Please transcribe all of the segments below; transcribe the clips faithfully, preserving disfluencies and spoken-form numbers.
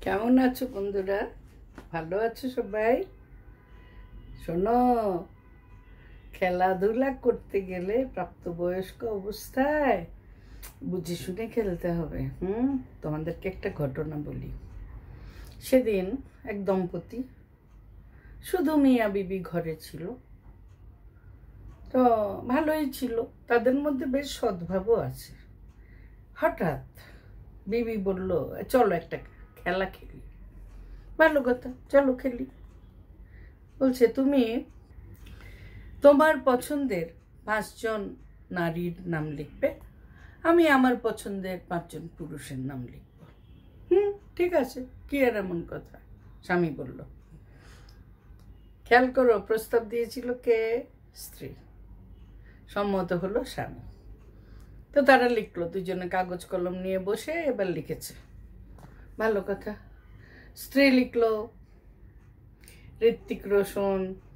কেমন আছো বন্ধুরা? ভালো আছো সবাই? শোনো, খেলাধুলা করতে গেলে প্রাপ্তবয়স্ক অবস্থায় বুঝে শুনে খেলতে হবে। হুম তোমাদেরকে একটা ঘটনা বলি। সেদিন এক দম্পতি, শুধু মিয়া বিবি ঘরে ছিল। তো ভালোই ছিল, তাদের মধ্যে বেশ সদ্ভাবও আছে। হঠাৎ বিবি বলল, চলো একটা খেলা খেলি। ভালো কথা, চলো খেলি। বলছে, তুমি তোমার পছন্দের পাঁচজন নারীর নাম লিখবে, আমি আমার পছন্দের পাঁচজন পুরুষের নাম লিখব। হুম ঠিক আছে, কি আর এমন কথা? স্বামী বলল। খেয়াল করো, প্রস্তাব দিয়েছিল কে? স্ত্রী। সম্মত হলো স্বামী। তো তারা লিখলো, দুজনে কাগজ কলম নিয়ে বসে এবার লিখেছে। ভালো কথা। স্ত্রী লিখলো ঋত্বিক রোশন,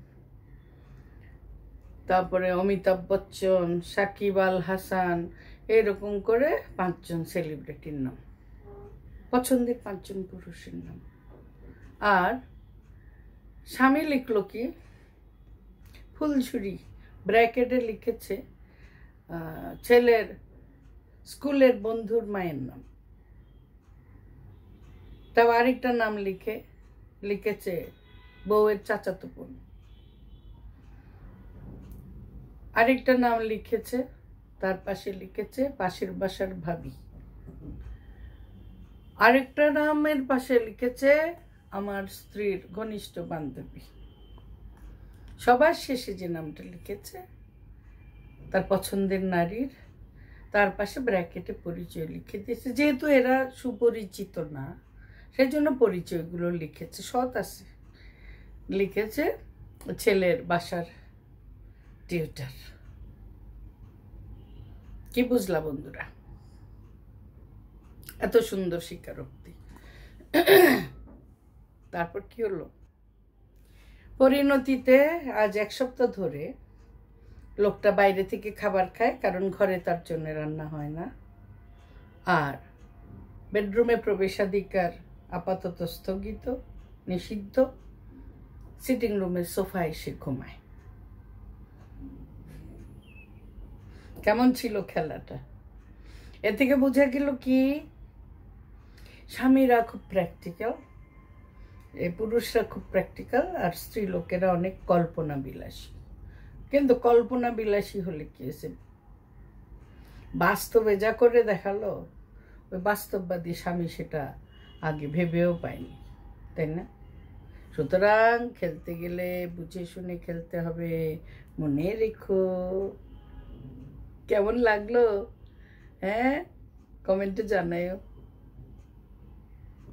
তারপরে অমিতাভ বচ্চন, সাকিব আল হাসান, এরকম করে পাঁচজন সেলিব্রিটির নাম, পছন্দের পাঁচজন পুরুষের নাম। আর স্বামী লিখলো কি, ফুলঝুরি ব্র্যাকেটে লিখেছে ছেলের স্কুলের বন্ধুর মায়ের নাম। তাও আরেকটা নাম লিখে লিখেছে বউয়ের চাচাতো বোন। আরেকটা নাম লিখেছে, তার পাশে লিখেছে পাশের বাসার ভাবি। আরেকটা নামের পাশে লিখেছে আমার স্ত্রীর ঘনিষ্ঠ বান্ধবী। সবার শেষে যে নামটা লিখেছে তার পছন্দের নারীর, তার পাশে ব্র্যাকেটে পরিচয় লিখে দিয়েছে। যেহেতু এরা সুপরিচিত না, সেই জন্য পরিচয়গুলো লিখেছে, সৎ আছে। লিখেছে ছেলের বাসার টিউটার। কি বুঝলা বন্ধুরা? এত সুন্দর স্বীকারোক্তি। তারপর কি হলো? পরিণতিতে আজ এক সপ্তাহ ধরে লোকটা বাইরে থেকে খাবার খায়, কারণ ঘরে তার জন্য রান্না হয় না। আর বেডরুমে প্রবেশাধিকার আপাতত স্থগিত, নিষিদ্ধ। সিটিং রুমের সোফায় এসে ঘুমায়। কেমন ছিল খেলাটা? এ থেকে বোঝা গেল কি, স্বামীরা খুব প্র্যাকটিক্যাল, এই পুরুষরা খুব প্র্যাকটিক্যাল, আর স্ত্রী লোকেরা অনেক কল্পনা বিলাসী। কিন্তু কল্পনা বিলাসী হলে কি হয়েছে, বাস্তবে যা করে দেখালো ওই বাস্তববাদী স্বামী সেটা আগে ভেবেও পায়নি, তাই না? সুতরাং খেলতে গেলে বুঝে শুনে খেলতে হবে, মনে রেখো। কেমন লাগলো? হ্যাঁ, কমেন্টে জানাইও।